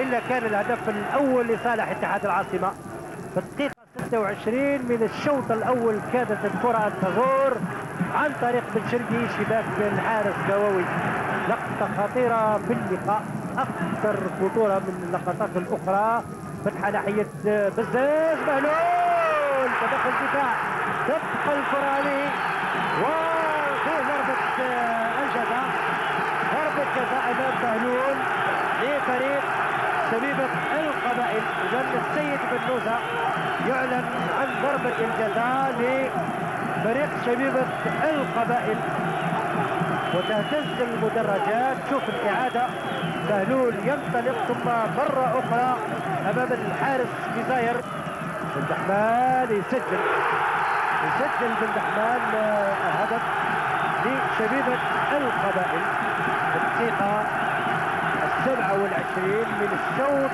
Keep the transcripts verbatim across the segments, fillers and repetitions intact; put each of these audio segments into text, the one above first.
والا كان الهدف الاول لصالح اتحاد العاصمه. في الدقيقه ستة وعشرين من الشوط الاول كادت الكره ان تغور عن طريق بن شرقي شباك الحارس كواوي. لقطه خطيره في اللقاء، اكثر خطوره من اللقطات الاخرى. فتحه ناحيه بزاز، بهلول تدخل دفاع، تدخل الكره عليه وفيه ضربه الجزاء. ضربه جزاء امام بهلول لفريق شبيبه القبائل. اذا السيد بن نوزة يعلن عن ضربه الجزاء لفريق شبيبه القبائل وتهتز المدرجات. شوف الاعاده، بهلول ينطلق ثم مره اخرى امام الحارس بزاير. بن دحمان يسجل يسجل بن دحمان هدف لشبيبه القبائل في الدقيقه السبعة والعشرين من الشوط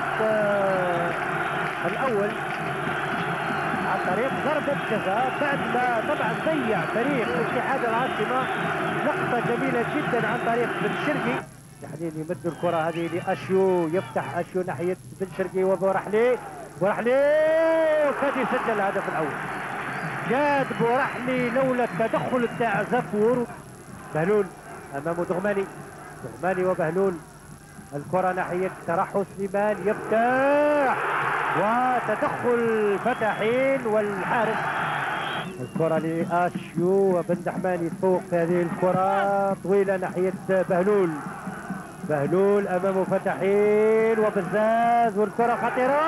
الاول عن طريق ضربه جزاء، بعد ما طبعا ضيع فريق اتحاد العاصمه لقطه جميله جدا عن طريق بن شرقي. يعني يمد الكره هذه لاشيو، يفتح اشيو ناحيه بن شرقي وبورحلي. بورحلي وكاد يسجل الهدف الاول. كاد بورحلي لولا التدخل بتاع زفور. بهلول امامه دغماني، دغماني وبهلول. الكره ناحيه ترحو سليمان، يفتح وتدخل فتحين والحارس. الكره لاشيو وبن دحمان يتفوق في هذه الكره طويله ناحيه بهلول. بهلول امامه فتحين وبزاز والكره خطيره.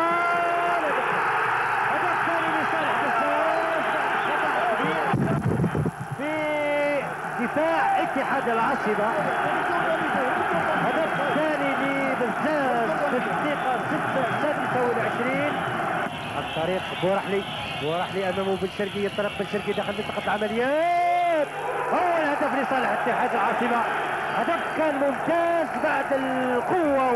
هدف ثاني لصالح بزاز في دفاع اتحاد العاصمه. هدف ثاني لبزاز في الدقيقه السادسه والعشرين عن طريق بورحلي. بورحلي امامه بن شرقي، ينطلق بن شرقي داخل منطقه العمليات. اول هدف لصالح اتحاد العاصمه. هدف كان ممتاز بعد القوه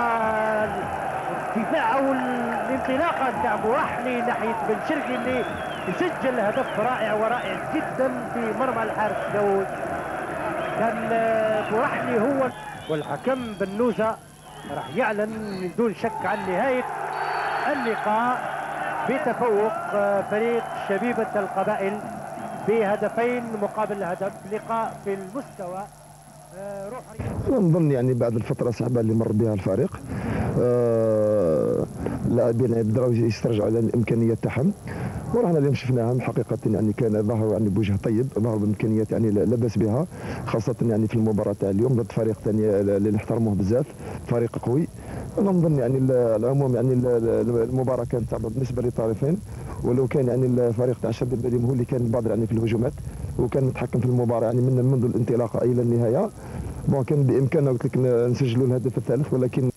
والدفاع او الانطلاقه بتاع بورحلي ناحيه بن شرقي اللي يسجل هدف رائع ورائع جدا في مرمى الحارس داوود. كان بورحلي هو، والحكم بن نوزة راح يعلن من دون شك عن نهايه اللقاء بتفوق فريق شبيبه القبائل بهدفين مقابل هدف. لقاء في المستوى روحي. انا نظن يعني بعد الفتره الصعبه اللي مر بها الفريق آه اللاعبين بداو يسترجعوا على الامكانيات تاعهم، ورانا اليوم شفناهم حقيقه يعني كان ظهروا يعني بوجه طيب، ظهروا بامكانيات يعني لا باس بها، خاصه يعني في المباراه تاع اليوم ضد فريق ثاني اللي نحترموه بزاف، فريق قوي. انا نظن يعني العموم يعني المباراه كانت صعبه بالنسبه للطرفين، ولو كان يعني الفريق تاع الشباب البليم هو اللي كان بادر يعني في الهجمات وكان متحكم في المباراه يعني من منذ الانطلاقه الى النهايه. بون كان بامكاننا قلت لك نسجلوا الهدف الثالث، ولكن